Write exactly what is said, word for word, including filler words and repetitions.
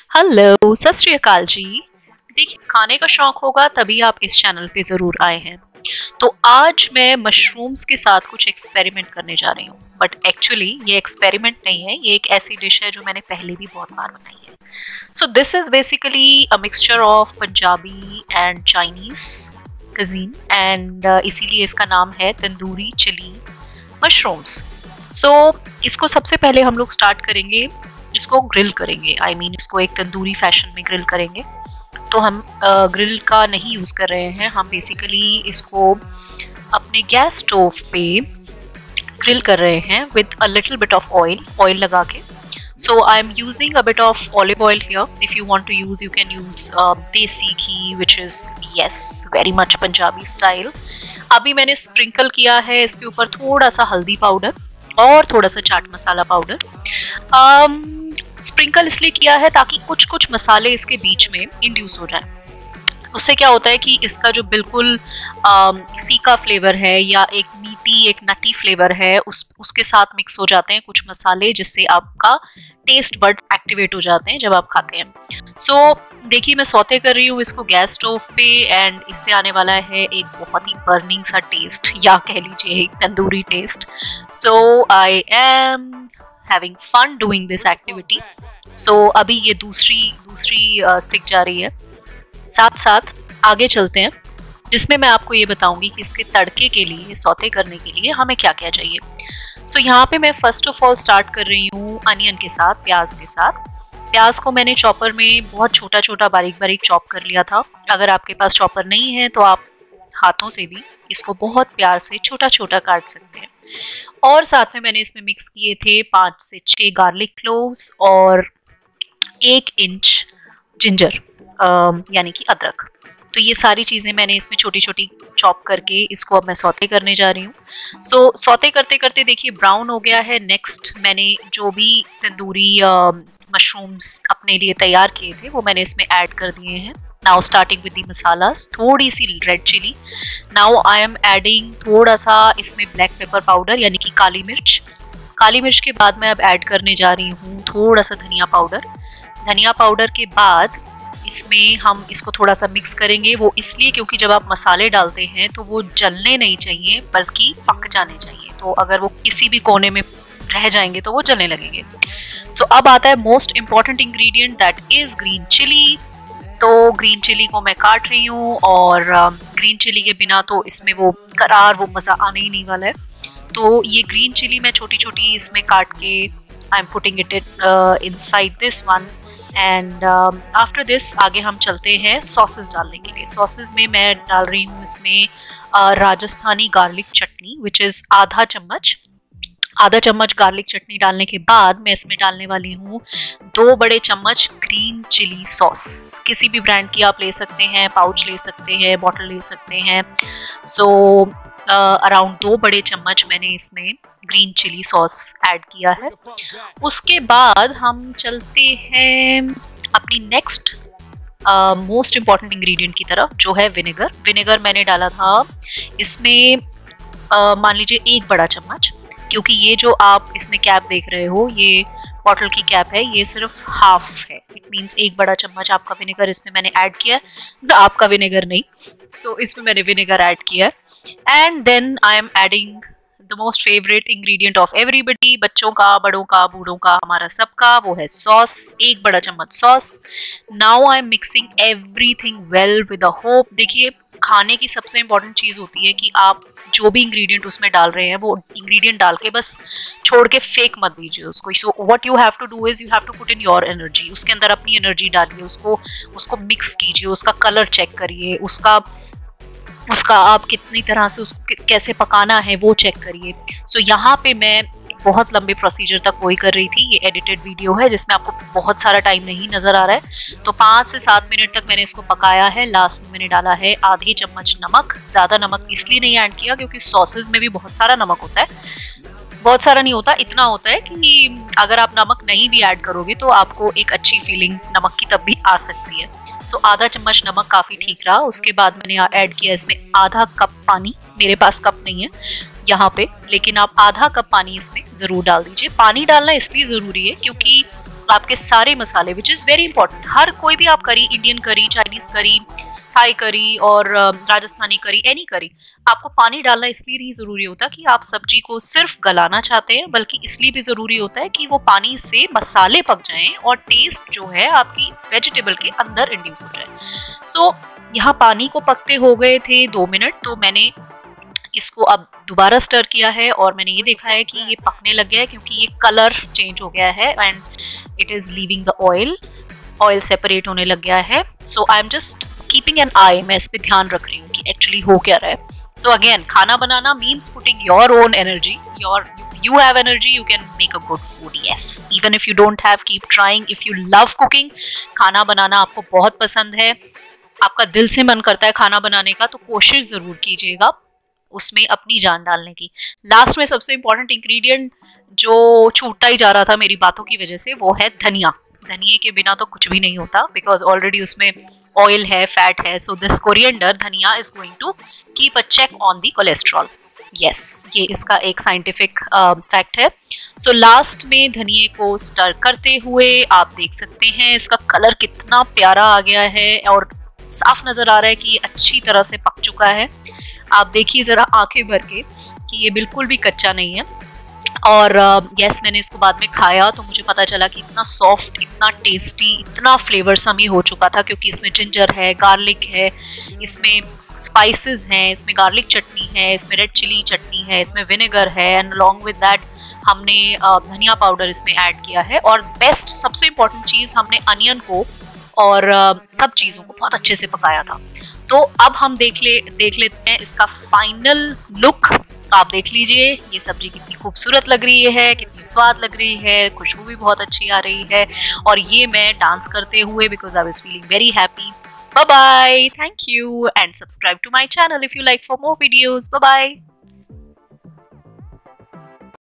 Hello, सत श्री अकाल जी। देखिए, खाने का शौक होगा तभी आप इस चैनल पे ज़रूर आए हैं। तो आज मैं मशरूम्स के साथ कुछ एक्सपेरिमेंट करने जा रही हूँ, बट एक्चुअली ये एक्सपेरिमेंट नहीं है, ये एक ऐसी डिश है जो मैंने पहले भी बहुत बार बनाई है। So this is basically a mixture of Punjabi and Chinese cuisine and इसीलिए इसका नाम है तंदूरी चिली मशरूम्स। सो इसको सबसे पहले हम लोग स्टार्ट करेंगे, इसको ग्रिल करेंगे। आई I मीन mean, इसको एक तंदूरी फैशन में ग्रिल करेंगे। तो हम ग्रिल uh, का नहीं यूज़ कर रहे हैं, हम बेसिकली इसको अपने गैस स्टोव पे ग्रिल कर रहे हैं with a little bit of oil oil लगा के। So I am using a bit of olive oil here. If you want to use you can use desi ghee which is yes very much Punjabi style. अभी मैंने sprinkle किया है इसके ऊपर थोड़ा सा हल्दी पाउडर और थोड़ा सा chaat masala powder. um, sprinkle इसलिए किया है ताकि कुछ कुछ मसाले इसके बीच में इंड्यूस हो जाए। उससे क्या होता है कि इसका जो बिल्कुल फीका फ्लेवर है या एक मीठी एक नटी फ्लेवर है उस उसके साथ मिक्स हो जाते हैं कुछ मसाले, जिससे आपका टेस्ट बड एक्टिवेट हो जाते हैं जब आप खाते हैं। सो so, देखिए मैं सौते कर रही हूँ इसको गैस स्टोव पे एंड इससे आने वाला है एक बहुत ही बर्निंग सा टेस्ट, या कह लीजिए एक tandoori taste. So I am having fun doing this activity. So अभी ये दूसरी दूसरी स्टिक जा रही है। साथ साथ आगे चलते हैं, जिसमें मैं आपको ये बताऊंगी कि इसके तड़के के लिए, सौते करने के लिए हमें क्या क्या चाहिए। सो so, यहाँ पे मैं फर्स्ट ऑफ ऑल स्टार्ट कर रही हूँ अनियन के साथ, प्याज के साथ। प्याज को मैंने चॉपर में बहुत छोटा छोटा बारीक बारीक चॉप कर लिया था। अगर आपके पास चॉपर नहीं है तो आप हाथों से भी इसको बहुत प्यार से छोटा छोटा काट सकते हैं। और साथ में मैंने इसमें मिक्स किए थे पाँच से छः गार्लिक क्लोव्स और एक इंच जिंजर यानी कि अदरक। तो ये सारी चीज़ें मैंने इसमें छोटी छोटी चॉप करके इसको अब मैं सौते करने जा रही हूँ। सो so, सौते करते करते देखिए ब्राउन हो गया है। नेक्स्ट मैंने जो भी तंदूरी मशरूम्स अपने लिए तैयार किए थे वो मैंने इसमें ऐड कर दिए हैं। Now starting with the masalas, थोड़ी सी red chili. Now I am adding थोड़ा सा इसमें ब्लैक पेपर पाउडर यानी कि काली मिर्च। काली मिर्च के बाद मैं अब ऐड करने जा रही हूँ थोड़ा सा धनिया पाउडर। धनिया पाउडर के बाद इसमें हम इसको थोड़ा सा मिक्स करेंगे, वो इसलिए क्योंकि जब आप मसाले डालते हैं तो वो जलने नहीं चाहिए बल्कि पक जाने चाहिए। तो अगर वो किसी भी कोने में रह जाएंगे तो वो जलने लगेंगे। सो so, अब आता है most important ingredient, that is green chili. तो ग्रीन चिली को मैं काट रही हूँ और ग्रीन चिली के बिना तो इसमें वो करार वो मज़ा आने ही नहीं वाला है। तो ये ग्रीन चिली मैं छोटी छोटी इसमें काट के I am putting it inside this one. And after this आगे हम चलते हैं सॉसेस डालने के लिए। सॉसेस में मैं डाल रही हूँ इसमें uh, Rajasthani garlic chutney which is आधा चम्मच। आधा चम्मच गार्लिक चटनी डालने के बाद मैं इसमें डालने वाली हूँ दो बड़े चम्मच ग्रीन चिली सॉस। किसी भी ब्रांड की आप ले सकते हैं, पाउच ले सकते हैं, बॉटल ले सकते हैं। सो अराउंड दो बड़े चम्मच मैंने इसमें ग्रीन चिली सॉस ऐड किया है। उसके बाद हम चलते हैं अपनी नेक्स्ट मोस्ट इम्पॉर्टेंट इंग्रेडिएंट की तरफ, जो है विनेगर। विनेगर मैंने डाला था इसमें uh, मान लीजिए एक बड़ा चम्मच, क्योंकि ये जो आप इसमें कैप देख रहे हो ये बॉटल की कैप है, ये सिर्फ हाफ है। इट मीन्स एक बड़ा चम्मच आपका विनेगर इसमें मैंने ऐड किया है, तो आपका विनेगर नहीं। सो so, इसमें मैंने विनेगर ऐड किया है। And then I am adding the most favourite ingredient of everybody, बच्चों का, बड़ों का, बूढ़ों का, हमारा सबका, वो है सॉस। एक बड़ा चम्मच sauce. Now I am mixing everything well with a hope. देखिए खाने की सबसे इम्पोर्टेंट चीज़ होती है कि आप जो भी इंग्रेडिएंट उसमें डाल रहे हैं वो इंग्रेडिएंट डाल के बस छोड़ के फेक मत दीजिए उसको। So what you have to do is you have to put in your energy. उसके अंदर अपनी एनर्जी डालिए, उसको उसको मिक्स कीजिए, उसका कलर चेक करिए, उसका उसका आप कितनी तरह से उसको कैसे पकाना है वो चेक करिए। सो so, यहाँ पे मैं बहुत लंबे प्रोसीजर तक वही कर रही थी। ये एडिटेड वीडियो है जिसमें आपको बहुत सारा टाइम नहीं नज़र आ रहा है। तो पाँच से सात मिनट तक मैंने इसको पकाया है। लास्ट में मैंने डाला है आधी चम्मच नमक। ज़्यादा नमक इसलिए नहीं ऐड किया क्योंकि सॉसेज में भी बहुत सारा नमक होता है। बहुत सारा नहीं होता, इतना होता है कि अगर आप नमक नहीं भी ऐड करोगे तो आपको एक अच्छी फीलिंग नमक की तब भी आ सकती है। सो so, आधा चम्मच नमक काफ़ी ठीक रहा। उसके बाद मैंने ऐड किया इसमें आधा कप पानी। मेरे पास कप नहीं है यहाँ पे, लेकिन आप आधा कप पानी इसमें ज़रूर डाल दीजिए। पानी डालना इसलिए ज़रूरी है क्योंकि आपके सारे मसाले, विच इज़ वेरी इंपॉर्टेंट। हर कोई भी आप करी, इंडियन करी, चाइनीज करी, थाई करी और राजस्थानी करी, एनी करी, आपको पानी डालना इसलिए नहीं ज़रूरी होता कि आप सब्जी को सिर्फ गलाना चाहते हैं, बल्कि इसलिए भी ज़रूरी होता है कि वो पानी से मसाले पक जाएं और टेस्ट जो है आपकी वेजिटेबल के अंदर इंड्यूस हो जाए। सो so, यहाँ पानी को पकते हो गए थे दो मिनट, तो मैंने इसको अब दोबारा स्टर किया है और मैंने ये देखा है कि ये पकने लग गया है, क्योंकि ये कलर चेंज हो गया है and it is leaving the oil, oil separate होने लग गया है। So I am just keeping an eye, मैं इस पर ध्यान रख रही हूँ कि एक्चुअली हो क्या रहा है। सो so अगेन, खाना बनाना means putting your own energy, your you have energy, you can make a good food. Yes, even if you don't have, keep trying. If you love cooking, खाना बनाना आपको बहुत पसंद है, आपका दिल से मन करता है खाना बनाने का, तो कोशिश ज़रूर कीजिएगा उसमें अपनी जान डालने की। लास्ट में सबसे इम्पोर्टेंट इंग्रेडिएंट जो छूटता ही जा रहा था मेरी बातों की वजह से, वो है धनिया। धनिए के बिना तो कुछ भी नहीं होता, बिकॉज ऑलरेडी उसमें ऑयल है, फैट है। सो दिस कोरिएंडर, धनिया, is going to keep a check on the cholesterol. Yes, ये इसका एक साइंटिफिक फैक्ट है। सो so, लास्ट में धनिए को स्टर करते हुए आप देख सकते हैं इसका कलर कितना प्यारा आ गया है और साफ नज़र आ रहा है कि ये अच्छी तरह से पक चुका है। आप देखिए ज़रा आंखें भर के कि ये बिल्कुल भी कच्चा नहीं है। और यस uh, मैंने इसको बाद में खाया तो मुझे पता चला कि इतना सॉफ्ट, इतना टेस्टी, इतना फ्लेवरसम ही हो चुका था, क्योंकि इसमें जिंजर है, गार्लिक है, इसमें स्पाइसेस हैं, इसमें गार्लिक चटनी है, इसमें रेड चिली चटनी है, इसमें विनेगर है एंड अलॉन्ग विद दैट हमने धनिया पाउडर इसमें ऐड किया है। और बेस्ट, सबसे इम्पोर्टेंट चीज़, हमने अनियन को और सब चीज़ों को बहुत अच्छे से पकाया था। तो अब हम देख ले देख लेते हैं इसका फाइनल लुक। आप देख लीजिए ये सब्जी कितनी खूबसूरत लग रही है, कितनी स्वाद लग रही है, खुशबू भी बहुत अच्छी आ रही है। और ये मैं डांस करते हुए, because I was feeling very happy. Bye bye, thank you, and subscribe to my channel if you like for more videos. Bye bye.